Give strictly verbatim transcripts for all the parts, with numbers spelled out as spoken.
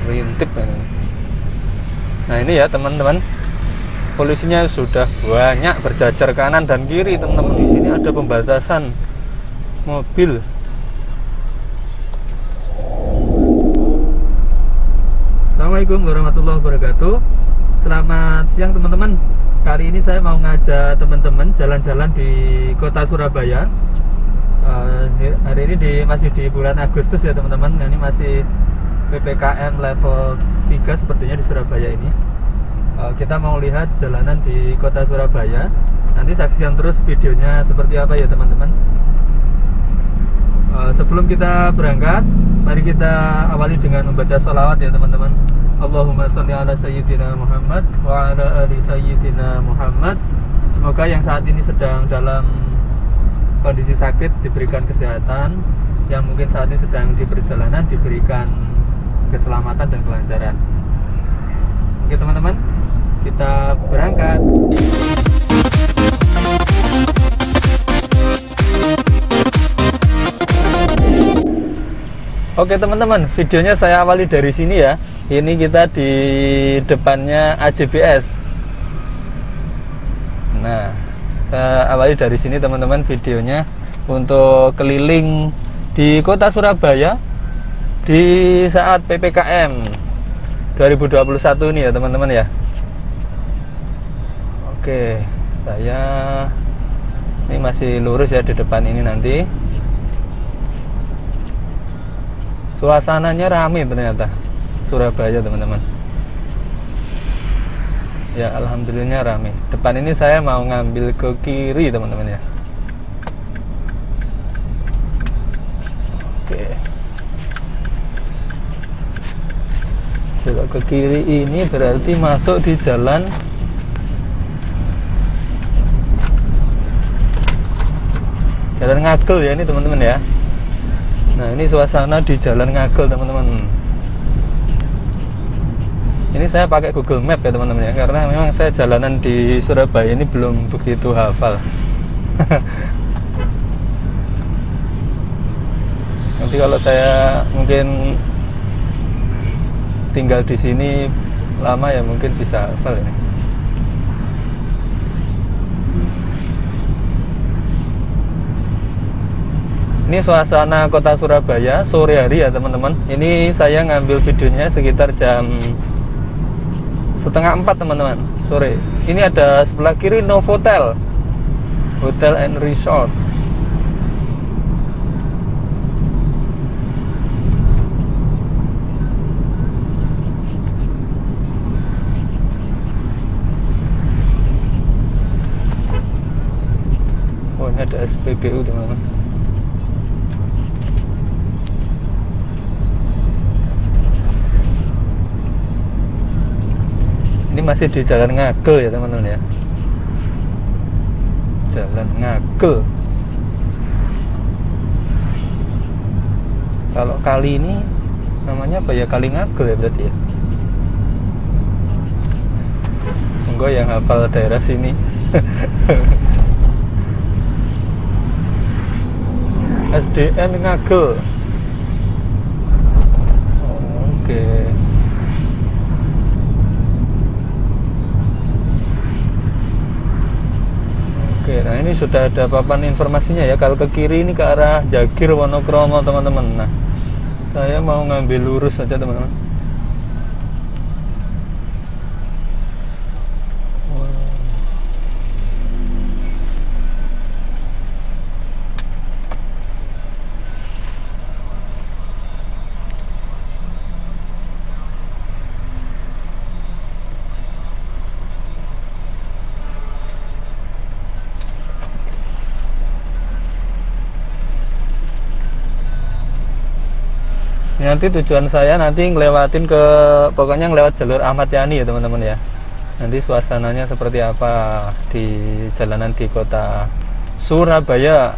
rintip. Nah ini ya teman-teman, polisinya sudah banyak berjajar kanan dan kiri teman-teman. Di sini ada pembatasan mobil. Assalamualaikum warahmatullahi wabarakatuh. Selamat siang teman-teman. Kali ini saya mau ngajak teman-teman jalan-jalan di kota Surabaya. uh, Hari ini di, masih di bulan Agustus ya teman-teman. Ini masih P P K M level tiga sepertinya di Surabaya ini. uh, Kita mau lihat jalanan di kota Surabaya. Nanti saksikan terus videonya seperti apa ya teman-teman. uh, Sebelum kita berangkat, mari kita awali dengan membaca sholawat ya teman-teman. Allahumma sholli ala sayyidina Muhammad wa ala ali sayyidina Muhammad. Semoga yang saat ini sedang dalam kondisi sakit diberikan kesehatan, yang mungkin saat ini sedang di perjalanan diberikan keselamatan dan kelancaran. Oke teman-teman, kita berangkat. Oke teman-teman, videonya saya awali dari sini ya. Ini kita di depannya A J B S. Nah, saya awali dari sini teman-teman videonya untuk keliling di kota Surabaya di saat P P K M dua ribu dua puluh satu ini ya teman-teman ya. Oke, saya ini masih lurus ya di depan ini nanti. Suasananya ramai ternyata Surabaya teman-teman. Ya alhamdulillahnya ramai. Depan ini saya mau ngambil ke kiri teman-teman ya. Oke. Kalau ke kiri ini berarti masuk di jalan Jalan Ngagel ya ini teman-teman ya. Nah ini suasana di Jalan Ngagel teman-teman. Ini saya pakai Google Map ya teman-teman ya, karena memang saya jalanan di Surabaya ini belum begitu hafal. Nanti kalau saya mungkin tinggal di sini lama ya mungkin bisa hafal ini. Ini suasana kota Surabaya sore hari ya teman-teman. Ini saya ngambil videonya sekitar jam setengah empat teman-teman sore. Ini ada sebelah kiri Novotel Hotel and Resort. Oh ini ada S P B U teman-teman. Ini masih di Jalan Ngagel ya teman-teman ya. Jalan Ngagel. Kalau kali ini namanya apa ya? Kali Ngagel ya berarti ya. Monggo yang hafal daerah sini. S D N Ngagel. Oh, oke. Oke, nah ini sudah ada papan informasinya ya. Kalau ke kiri ini ke arah Jagir Wonokromo teman-teman. Nah, saya mau ngambil lurus saja teman-teman. Nanti tujuan saya nanti ngelewatin ke pokoknya ngelewat jalur Ahmad Yani ya teman-teman ya. Nanti suasananya seperti apa di jalanan di kota Surabaya.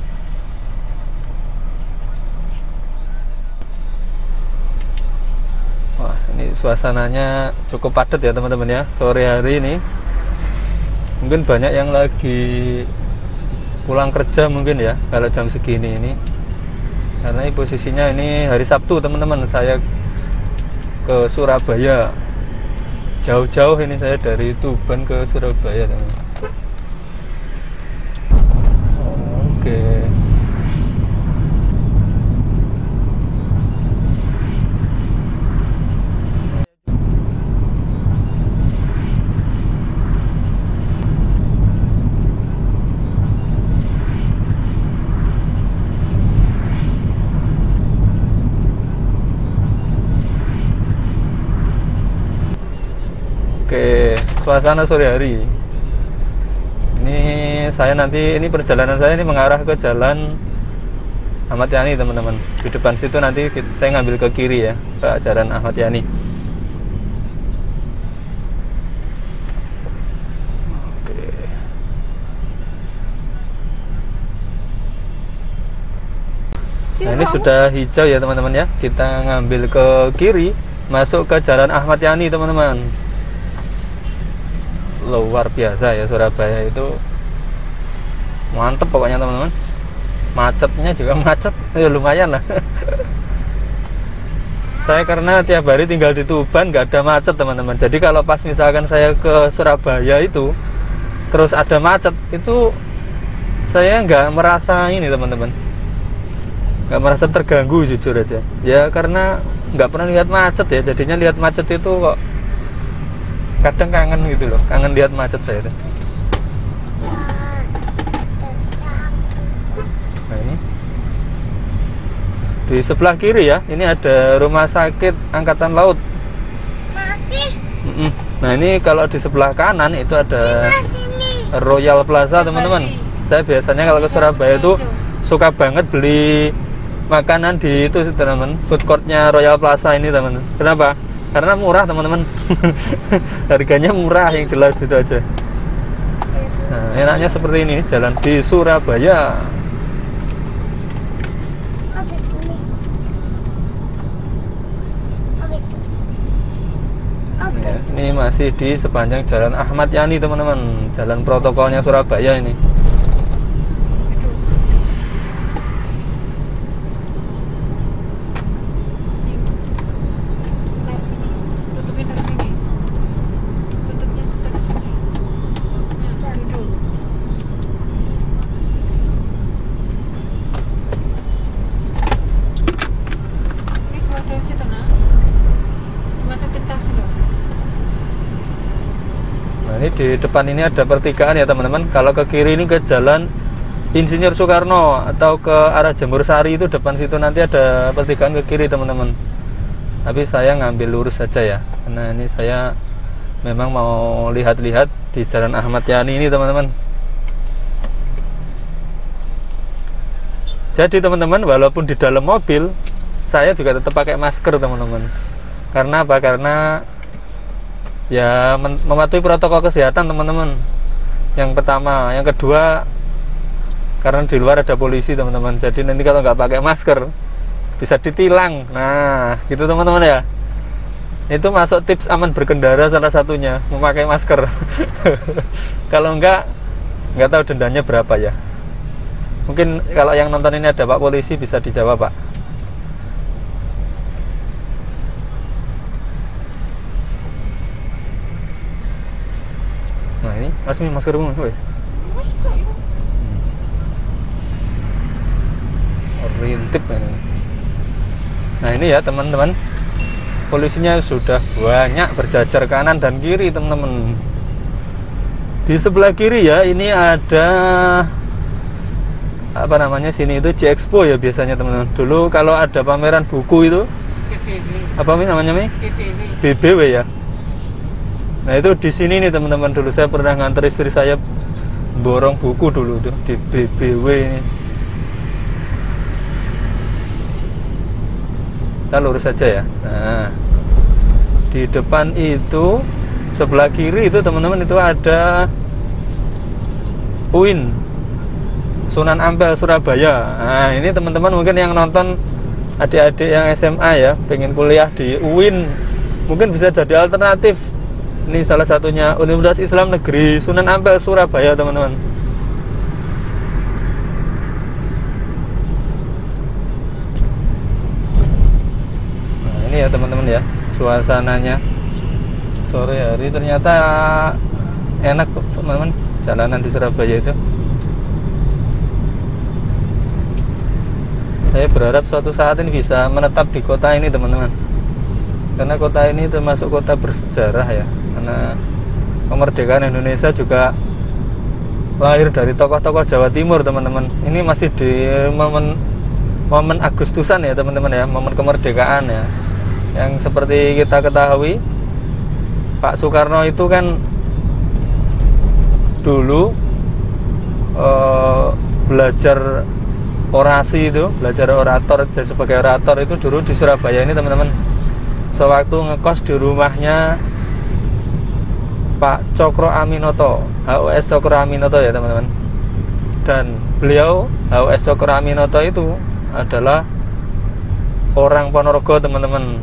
Wah ini suasananya cukup padat ya teman-teman ya. Sore hari ini mungkin banyak yang lagi pulang kerja mungkin ya kalau jam segini ini. Karena ini posisinya ini hari Sabtu teman-teman. Saya ke Surabaya. Jauh-jauh ini saya dari Tuban ke Surabaya, teman. Oke. Oke, suasana sore hari. Ini saya nanti, ini perjalanan saya ini mengarah ke jalan Ahmad Yani, teman-teman. Di depan situ nanti saya ngambil ke kiri ya, ke jalan Ahmad Yani. Oke. Nah, ini sudah hijau ya, teman-teman ya. Kita ngambil ke kiri, masuk ke jalan Ahmad Yani, teman-teman. Luar biasa ya, Surabaya itu mantep pokoknya, teman-teman. Macetnya juga macet ya, lumayan lah. Saya karena tiap hari tinggal di Tuban nggak ada macet, teman-teman. Jadi kalau pas misalkan saya ke Surabaya itu terus ada macet, itu saya nggak merasa ini, teman-teman, nggak merasa terganggu, jujur aja ya, karena nggak pernah lihat macet ya. Jadinya lihat macet itu kok kadang kangen gitu loh, kangen lihat macet saya itu. Nah, ini di sebelah kiri ya, ini ada rumah sakit Angkatan Laut. Masih. Mm-mm. Nah, ini kalau di sebelah kanan itu ada Royal Plaza, teman-teman. Saya biasanya kalau ke Surabaya itu suka banget beli makanan di itu, teman-teman, food courtnya Royal Plaza ini, teman-teman. Kenapa? Karena murah, teman-teman. Harganya murah, yang jelas itu aja. Nah, enaknya seperti ini jalan di Surabaya. Ya, ini masih di sepanjang jalan Ahmad Yani, teman-teman. Jalan protokolnya Surabaya ini. Ini di depan ini ada pertigaan ya, teman-teman. Kalau ke kiri ini ke jalan Insinyur Soekarno atau ke arah Jemur Sari, itu depan situ nanti ada pertigaan ke kiri, teman-teman. Tapi saya ngambil lurus saja ya, karena ini saya memang mau lihat-lihat di jalan Ahmad Yani ini, teman-teman. Jadi teman-teman, walaupun di dalam mobil saya juga tetap pakai masker, teman-teman. Karena apa? Karena ya mematuhi protokol kesehatan, teman-teman. Yang pertama, yang kedua, karena di luar ada polisi, teman-teman. Jadi nanti kalau nggak pakai masker bisa ditilang. Nah, gitu, teman-teman ya. Itu masuk tips aman berkendara salah satunya, memakai masker. Kalau nggak, nggak tahu dendanya berapa ya. Mungkin kalau yang nonton ini ada Pak Polisi, bisa dijawab, Pak. Nah, ini Asmi maskermu, woi. Rintip ini. Nah, ini ya, teman-teman. Polisinya sudah banyak berjajar kanan dan kiri, teman-teman. Di sebelah kiri ya, ini ada apa namanya, sini itu J Expo ya biasanya, teman-teman. Dulu kalau ada pameran buku itu B B W. apa Mi namanya, Mi? B B W. B B W ya. Nah, itu di sini nih, teman-teman. Dulu saya pernah nganter istri saya borong buku dulu tuh di B B W ini. Kita lurus saja ya. Nah, di depan itu sebelah kiri itu, teman-teman, itu ada U I N Sunan Ampel Surabaya. Nah, ini teman-teman mungkin yang nonton adik-adik yang S M A ya, pengen kuliah di U I N, mungkin bisa jadi alternatif. Ini salah satunya, Universitas Islam Negeri Sunan Ampel Surabaya, teman-teman. Nah, Ini ya teman-teman ya, suasananya sore hari ternyata enak kok teman-teman, jalanan di Surabaya itu. Saya berharap suatu saat ini bisa menetap di kota ini teman-teman, karena kota ini termasuk kota bersejarah ya, karena kemerdekaan Indonesia juga lahir dari tokoh-tokoh Jawa Timur teman-teman. Ini masih di momen momen Agustusan ya teman-teman ya, momen kemerdekaan ya, yang seperti kita ketahui Pak Soekarno itu kan dulu eh, belajar orasi itu, belajar orator, jadi sebagai orator itu dulu di Surabaya ini teman-teman. Sewaktu ngekos di rumahnya Pak Cokro Aminoto, H O S Cokro Aminoto ya teman-teman. Dan beliau H O S Cokro Aminoto itu adalah orang Ponorogo teman-teman,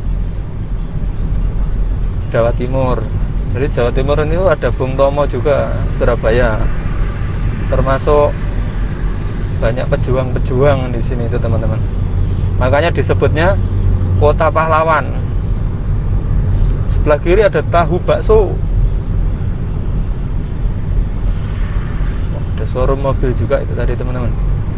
Jawa Timur. Jadi Jawa Timur ini ada Bung Tomo juga, Surabaya, termasuk banyak pejuang-pejuang di sini itu teman-teman. Makanya disebutnya kota pahlawan. Sebelah kiri ada tahu bakso. Oh, ada showroom mobil juga itu tadi teman-teman.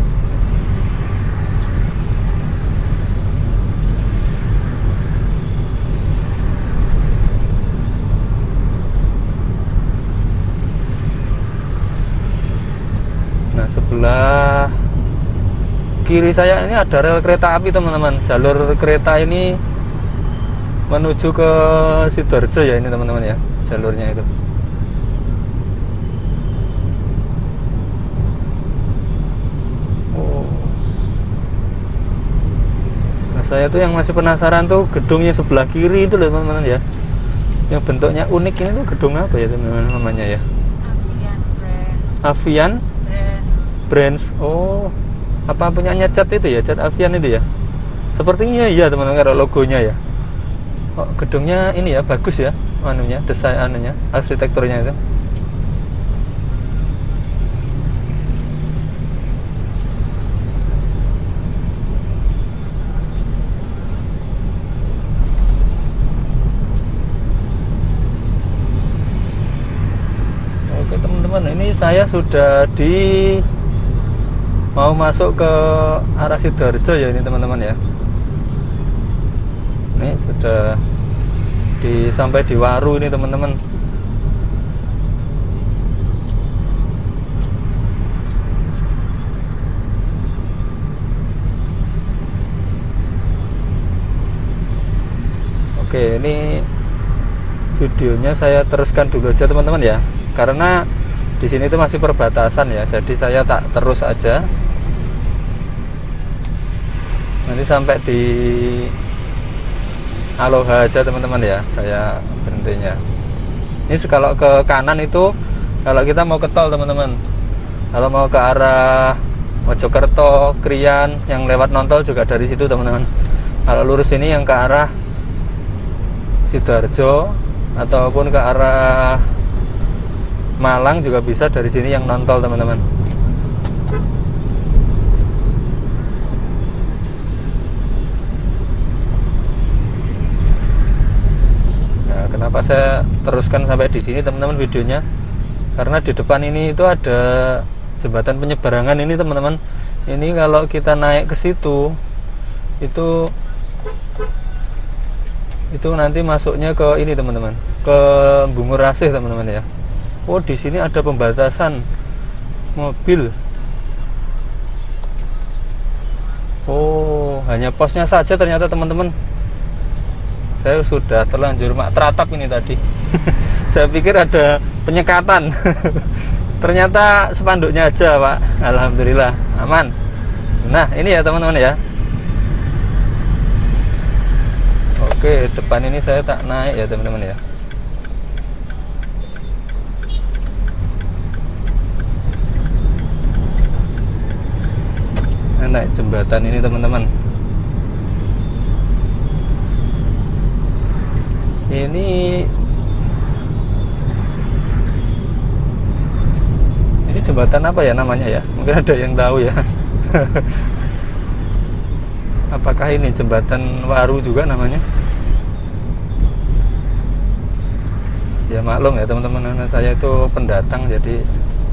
Nah, sebelah kiri saya ini ada rel kereta api teman-teman. Jalur kereta ini menuju ke Sidoarjo ya ini teman-teman ya, jalurnya itu. Oh. Nah, saya tuh yang masih penasaran tuh gedungnya sebelah kiri itu loh teman-teman ya, yang bentuknya unik ini tuh gedung apa ya teman-teman namanya ya? Avian Brands. Oh, apa punyanya cat itu ya, cat Avian itu ya? Sepertinya iya teman-teman kalau logonya ya. Oh, gedungnya ini ya bagus ya, anunya, desain anunya, arsitekturnya itu. Oke teman-teman, ini saya sudah di mau masuk ke arah Sidoarjo ya ini teman-teman ya. Ini sudah di sampai di Waru ini teman-teman. Oke, ini videonya saya teruskan dulu aja teman-teman ya, karena di sini itu masih perbatasan ya, jadi saya tak terus aja. Nanti sampai di Aloha aja teman-teman ya, saya berhentinya. Ini kalau ke kanan itu kalau kita mau ke tol teman-teman. Kalau mau ke arah Mojokerto, Krian, yang lewat non-tol juga dari situ teman-teman. Kalau lurus ini yang ke arah Sidoarjo ataupun ke arah Malang juga bisa dari sini yang non-tol teman-teman. Nah, kenapa saya teruskan sampai di sini teman-teman videonya? Karena di depan ini itu ada jembatan penyeberangan ini teman-teman. Ini kalau kita naik ke situ itu itu nanti masuknya ke ini teman-teman, ke Bungurasih teman-teman ya. Oh, di sini ada pembatasan mobil. Oh, hanya posnya saja ternyata teman-teman. Saya sudah terlanjur mak teratap ini tadi. Saya pikir ada penyekatan. Ternyata spanduknya aja, Pak. Alhamdulillah, aman. Nah, ini ya teman-teman ya. Oke, depan ini saya tak naik ya teman-teman ya. Naik jembatan ini teman-teman. Ini ini jembatan apa ya namanya ya? Mungkin ada yang tahu ya. Apakah ini jembatan Waru juga namanya? maklum ya teman-teman, karena saya itu pendatang, jadi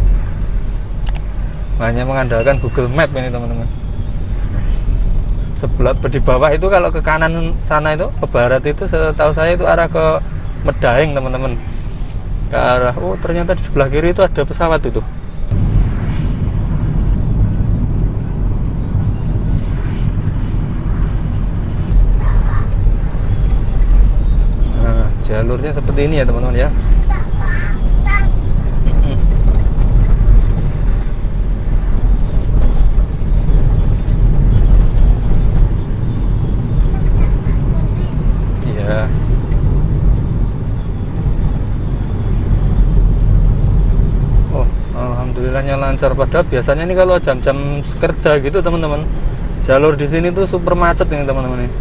hanya mengandalkan Google Map ini teman-teman. Sebelah di bawah itu kalau ke kanan sana itu ke barat itu setahu saya itu arah ke Medaeng teman-teman, ke arah, oh ternyata di sebelah kiri itu ada pesawat itu. Nah, jalurnya seperti ini ya teman-teman ya. Alhamdulillahnya lancar. Padahal biasanya ini kalau jam-jam kerja gitu teman-teman, jalur di sini tuh super macet ini teman-teman ini.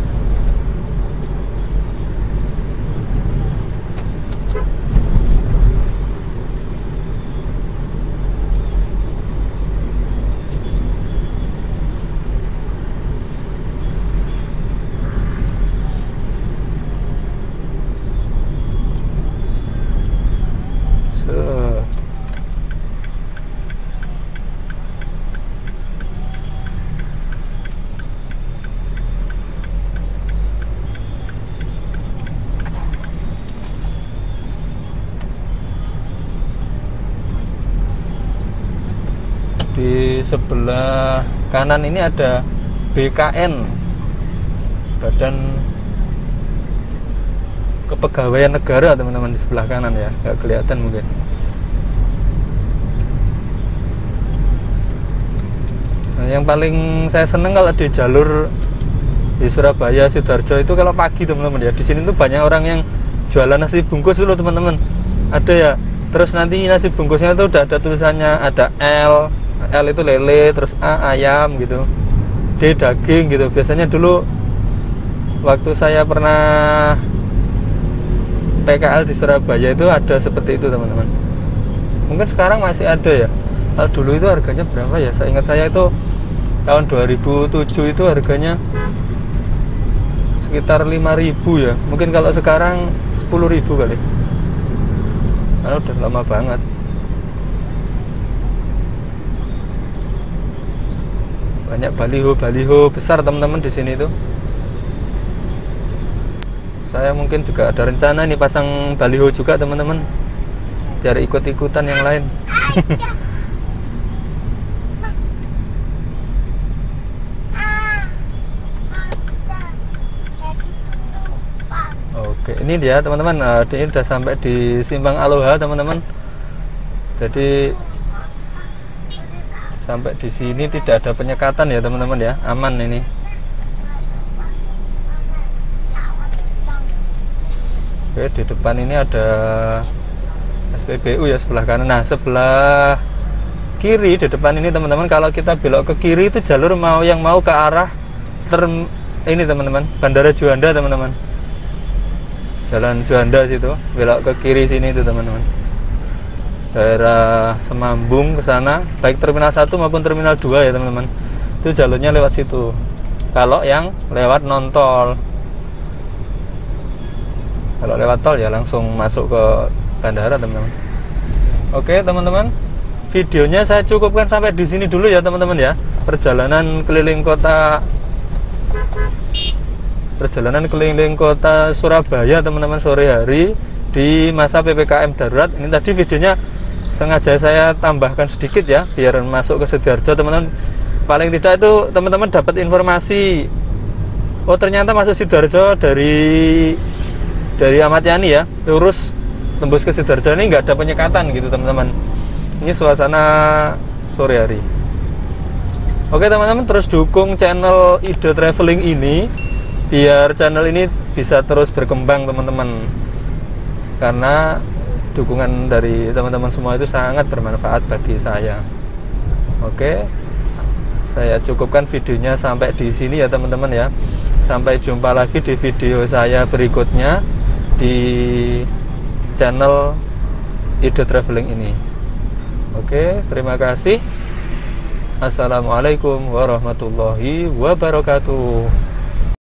Di sebelah kanan ini ada B K N, Badan Kepegawaian Negara teman-teman, di sebelah kanan ya, nggak kelihatan mungkin. Nah, yang paling saya seneng kalau di jalur di Surabaya Sidoarjo itu kalau pagi teman-teman ya, di sini tuh banyak orang yang jualan nasi bungkus dulu teman-teman, ada ya. Terus nanti nasi bungkusnya tuh udah ada tulisannya, ada L L itu lele, terus A ayam gitu, D daging gitu. Biasanya dulu waktu saya pernah P K L di Surabaya itu ada seperti itu teman-teman. Mungkin sekarang masih ada ya. Kalau dulu itu harganya berapa ya? Saya ingat saya itu tahun dua ribu tujuh itu harganya sekitar lima ribu ya. Mungkin kalau sekarang sepuluh ribu kali. Karena udah lama banget. Banyak baliho-baliho besar teman-teman di sini tuh. Saya mungkin juga ada rencana nih pasang baliho juga teman-teman, biar ikut-ikutan yang lain. Oke, ini dia teman-teman. Nah, ini udah sampai di Simpang Aloha teman-teman. Jadi sampai di sini tidak ada penyekatan ya teman-teman ya, aman ini. Oke, di depan ini ada S P B U ya sebelah kanan. Nah, sebelah kiri di depan ini teman-teman, kalau kita belok ke kiri itu jalur mau yang mau ke arah term ini teman-teman, Bandara Juanda teman-teman. Jalan Juanda situ, belok ke kiri sini itu teman-teman. Daerah Semambung ke sana, baik terminal satu maupun terminal dua ya teman-teman. Itu jalurnya lewat situ. Kalau yang lewat non tol. Kalau lewat tol ya langsung masuk ke bandara teman-teman. Oke teman-teman, videonya saya cukupkan sampai di sini dulu ya teman-teman ya. Perjalanan keliling kota Perjalanan keliling kota Surabaya teman-teman sore hari di masa P P K M darurat. Ini tadi videonya sengaja saya tambahkan sedikit ya, biar masuk ke Sidoarjo teman-teman. Paling tidak itu teman-teman dapat informasi, oh ternyata masuk Sidoarjo dari dari Ahmad Yani ya, lurus tembus ke Sidoarjo ini nggak ada penyekatan gitu teman-teman. Ini suasana sore hari. Oke teman-teman, terus dukung channel Ide Traveling ini biar channel ini bisa terus berkembang teman-teman, karena dukungan dari teman-teman semua itu sangat bermanfaat bagi saya. Oke, saya cukupkan videonya sampai di sini ya teman-teman ya. Sampai jumpa lagi di video saya berikutnya di channel Ide Traveling ini. Oke, terima kasih. Assalamualaikum warahmatullahi wabarakatuh.